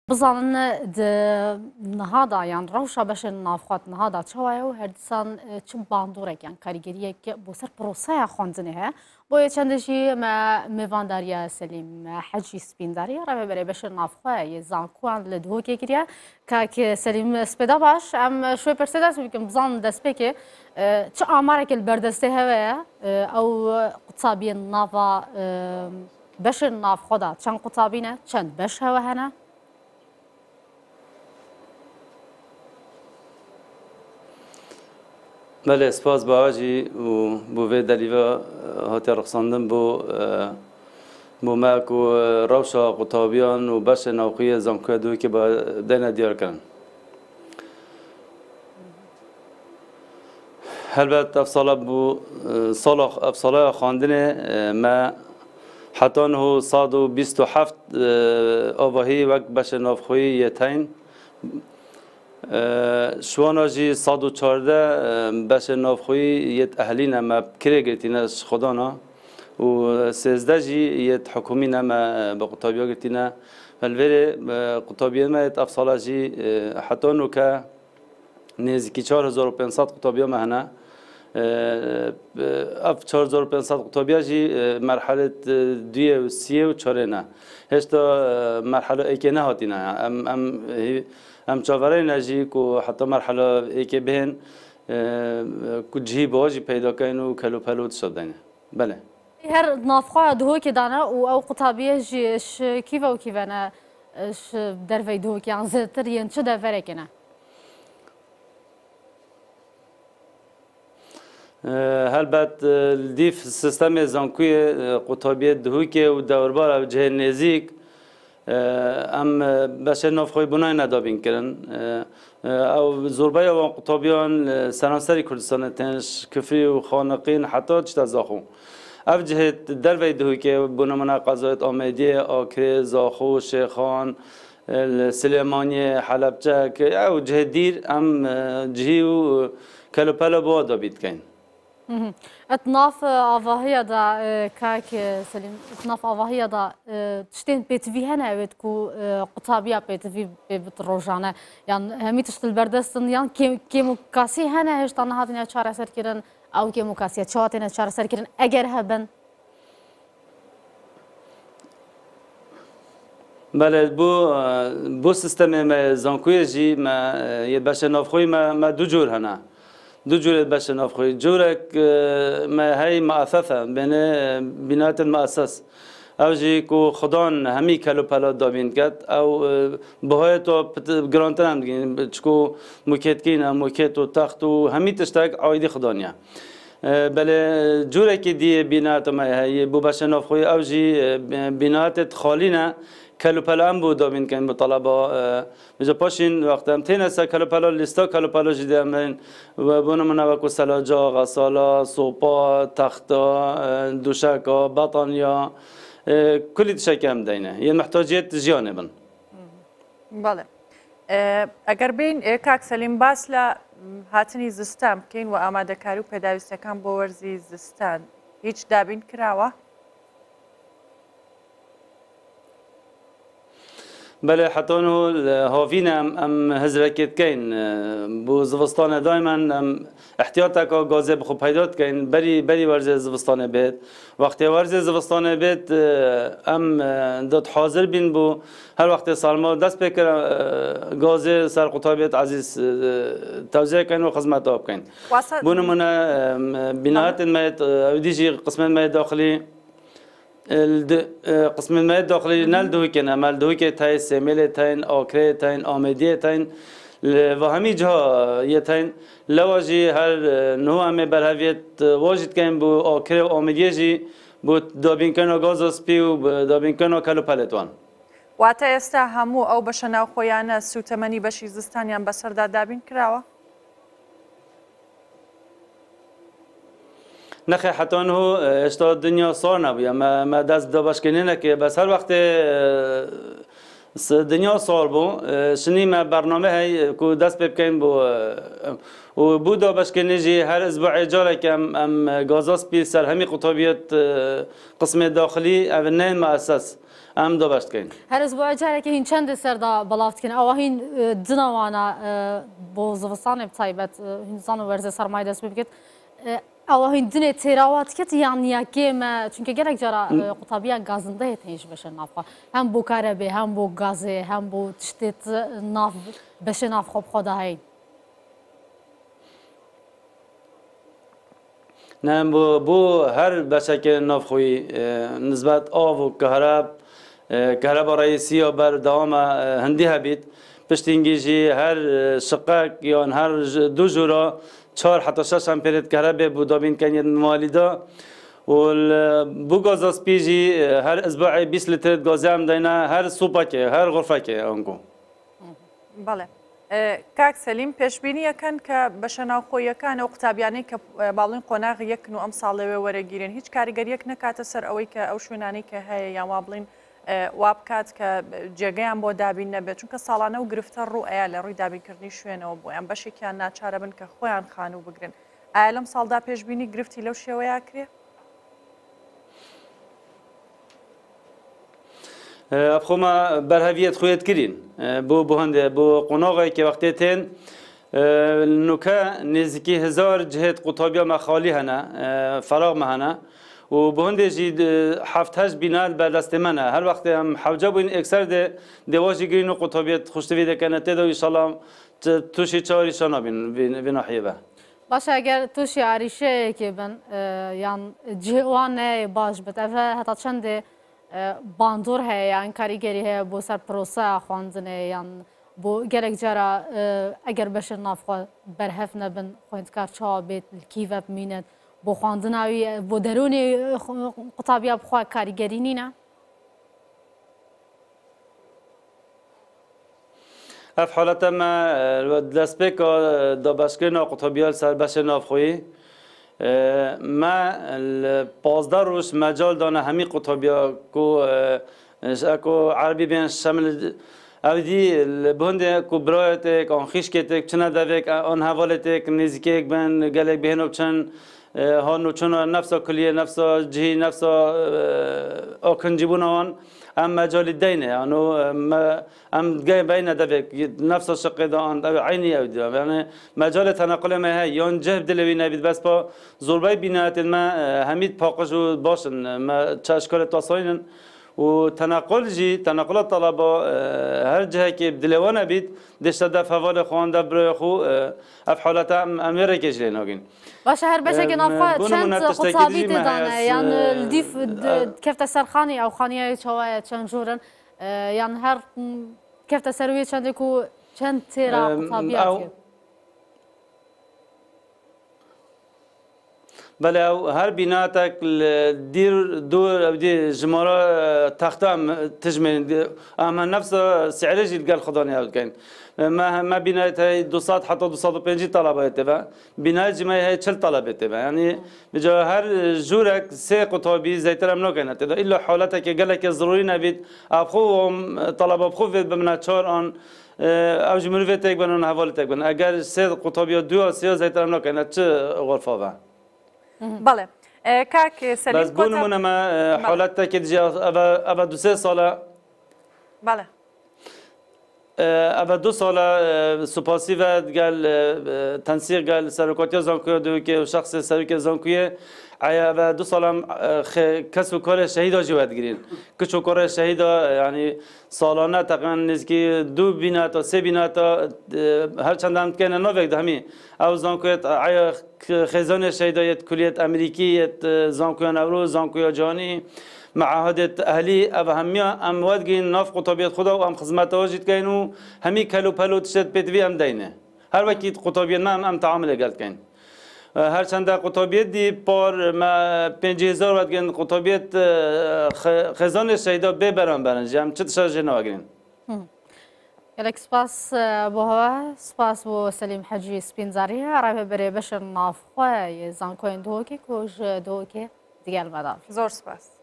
بزنن نهادا یان روشا باش نافخات نهادا چوایو هردسان چم باندورک یان کاریگریه که بوسر پروسه خواندنه ها باید چندشی ما میوانداریا سلیم حجی سپینداری را ببره باش نافخه یه زانکوان لدهو که کریه که سلیم سپیدا باش ام شوی پرسیداس میکنم بزن دست بکه چه آماره که البردسته هوا او قطابی نافا باش نافخدا چند قطابینه چند باش هوا هنه بله سپاس باوجی و بوی دلیوا هاتی رخصاندن بو ماک و روشا قطابیان و بش نوقی زانکوی دوی که با دین دیار کردن. هلبت افصال بو افصال خواندنه ما حتی نه 127 آواهی وقت بش نوخوی یتین شواناجی 114 بش نافخوی یت اهلی نما کره گرتینش خدانا و 13 جی یت حکومی نما با قطابیا گرتینا فالوره قطابیا ما یت افصالاجی حتی نو که نزدیکی 4500 قطابیا مهنا اف 4500 قطابیا جی مرحله 2 و 3 و 4 نه هشتا مرحله ایک نه هاتینا ام چاوره نجی کو حتی مرحله ایک بهن کجی باجی پیدا کن و کلو پلوت شدنه بله هر نافخه دهو که دانه او قطابیه جیش کیف و کیفانه در وی دهو که انزتر ین چه دفره کنه هلبت دیف سیستم زانکوی قطابیه دهو که و دوربار او جه نزیک ام بشه نافخوی بنای ندابین کردن او زوربای و قطابیان سرانسری کردستان تنش کفری و خانقین حتی چتا زاخو اف جهت در وی دهوی که بنامنا قضایت آمیدی آکره زاخو شیخان سلیمانی حلبچه که او جهت دیر ام جهی و کلوپلا با دابید کن اتناف آواهی دا کاک سلیم اتناف آواهی دا تشتين بيتفي هنا بدكو قطابية بيتفي بتروجانة يعني همي تشتل بردستن يعني كيمو كاسي هنا هش تنهاتنا شارع سركيرن أو كيمو كاسية شاتنا شارع سركيرن أجر هبن بله بو سیستم ما زانکوی جی ما یه باشه نافخوی ما دو جور هنا دو جور باشه نافخوی جورك ما هي مؤسسة بين بنات المؤسس او جی کو خدان همی کلو پلا دابین کد او بهای تو گرانتر هم دیگه چکو موکت کین موکت و تخت و همی تشتاق عایدی خدانیا بله جوره که دی بینات ما هی بو باشه نافخوی او جی بینات خالی نه کلو پلا هم بود دابین کن با طلبا میجا پاشین وقت هم تین است کلو پلا لیستا کلو پلا جدی همین و بونه منوکو سلاجا غسالا سوپا تختا دوشکا بطانیا کلی تشکی هم دینه یه محتاجیت جیانه بن بله اگر بین کاک سلیم باس ل هاتنی زستان کین و آماده کاری و پیدایست کم باورزی زستان هیچ دابین کراوه بله حتی انه هافین ام هزرکت کن بو زوستان دائما ام احتیاط کا گازه بخو پیدات کن بری ورزه زوستان بید وقتی ورزه زوستان بید ام داد حاضر بین بو هر وقت سالما دست بکر گازه سر قطابیت عزیز توزیع کن و خدمت آب کن بونه منا بناهات مایت دیجی قسم مایت داخلی قسم الماء الداخلي نالدوي كنا مالدوي كتاين سميل تاين آكره تاين آمدية تاين وهمي جها يتاين لواجي هر نوع من برهويت واجد كان بو آكره وآمدية جي بو دابين كنا غازوس بيو دابين كنا كلو پلتوان واتا استا همو او بشنا خويانا سوتمني بشي زستانيان بسر دابين كراوه نخی حتی انه اشتا دنیا سار نبوده ما دست دابش کنینه که بس هر وقت دنیا سار بو شنی ما برنامه هی که دست بکن بو و بو دابش کنی جی هر اسبوع جاره که ام گازاس بی سر همی قطابیت قسم داخلی اولین مؤسس ئەم دۆبەشتکەین. هەر ئەسبوع جارێکی هین چەندە سەردا بەڵاوتکەن ئەوە هین دنەوانە بۆ زەوستانێ تایبەت هینزان و وەرزە سەرمای دەست بکرێت ئەوە هین دنێ تێراواتکەت یان یاکێمە چونکە گەلێک جارە قوتابیە گازندەیە تێنش بەشە نافخوا هەم بۆ کارە بێ هەم بۆ گازێ هەم بۆ تشتێت ناف بەشە نافخۆ بخۆدا هەین. نه بو هر بچه نافخوی نسبت آب و کهربا رئیسی یا بر دوام هندی هبید پشتینگیجی هر شقق یا هر دو جورا 4 حتی 6 امپرت کهربا بودابین کنید موالیدا و بو گاز اسپیجی هر اسبوعی 20 لیتر گازی هم دینه هر سوپا که هر غرفه که آنگو. بله. کاک سەلیم پێشبینیەکەن کە بەشە ناوخۆیەکانە و قوتابیانەی کە باڵین قۆناغ یەکن و ئەم ساڵەوێ وەرەگیرن هیچ کاریگەریەک نەکاتە سەر ئەوەی کە ئەو شوێنانەی کە هەیە یان وا بڵین وا بکات کە جێگەیان بۆ دابین نەبێت چونکە ساڵانە و گرفتە ڕوو ئەیە لە ڕووی دابینکردنی شوێنەوە بۆیان بەشێکیان ناچارە بن کە خۆیان خان و بگرن ئایا لەم ساڵدا پێشبینی گرفتی لەو شێوەیە کرێ؟ ابخوما برهویت خویت کرین بو هنده بو قناغی که وقتی تین نوکه نزدیکی 1000 جهت قطابیا مخالی هنه فراغ مهنه و بو هنده جید 7-8 بینال بر دست منه هر وقت هم حوجه بوین اکثر دواجی گرین و قطابیت خوشتوی دکنه تیدا و ایشالله توشی چاری شانا بین ناحیه به باشه اگر توشی عریشه که بن یان جوانه باش بتعرفه حتی چنده باندور هەیە یان کاریگەری هەیە بۆ سەر پرۆسە خواندنێ یان بۆ گەلێک جارە ئەگەر بەشر نافخوا بەرهەف نەبن خوێندکار چاوا بێت کیڤە بمینێت بۆ خواندناوی بۆ دەرونی قوتابیا بخوا کاریگەری نینە؟ اف حالت ما دست بک دابشکرین قطابیال سر بشر نافخویی ما 15 روز مجال دانه همی قطابیا کو عربی بین شامل اودی بهنده کو برایت کان خیش کت چنه دوک آن حوالت نزدیک بین گله بهنو چن هانو چون نفس کلیه نفس جهی نفس آکنجیبون آن ام مجال دینه آنو ام جای بین دوک نفس شقه دان عینی اودی یعنی مجال تنقل ما هی یان جهب دلوی نبید بس با زوربای بینات ما همید پاکش و باشن ما چاشکار تصاین و تنقل طلبه هر جهه که بدلوانه بید دشت دفع حوال خوانده برای خو اف حالت امیر کشلی نگین. باشه هر بشه که نافخوا چند قطابی دانه یان الدیف کفت سرخانی او خانیه چوایه چند جورن یان هر کفت سرویه چند کو چند تیرا قطابیاتی. بله هر بیناتک دیر دور دی جمارا تختم تجمع اما نفس سعره جد قال خداني هاود كاين ما بنايت هي 200 حتى 250 طلبه تبع بنايت جمعي هي 40 طلبه تبع يعني بجا هر جورك سي قطابي زي ترى منو كانت الا حالتك قال لك ضروري نبيت ابخوهم طلبه بخو بمنا 4 ان او جمروتك بنون حوالتك بن اگر سي قطابي دو سي زي ترى منو كانت غرفه با بله کاک سلیم بس بونمونه ما حالت که دیگه اول 2 ساله بله اول 2 ساله سپاسی و قال تنسیق قال سرکاتی زانکوی دو که شخص سرکاتی زانکوی اول 2 سالم کسب و کار شهید جواد گیرین کسب و کار شهید یعنی سالانه تقریبا نزدیک 2 بینا تا 3 بینا تا هر چند هم کنه نوک دهمی او زانکویت خزانه شهیدایت کلیت امریکیت زانکوی نورو زانکوی جهانی معاهدت اهلی او همیا ام ودگین ناف قطابیت خدا و ام خدمت واجد کین و همی کلو پلو تشت پتوی ام دینه هر وقت قطابیت ما ام تعامل گلت کین هر چند قطابیت دی پار ما 5000 ودگین قطابیت خزانه شهیدا ببرن برنج ام چه تشاجر نواگرین گلک سپاس بۆ هەوە سپاس بۆ سەلیم حەجی سپینزاریە ڕێبە بەرێ بەشر نافخوا زانکۆین دۆکێ کۆژ دۆکێ دیگەل مەدا زۆر سپاس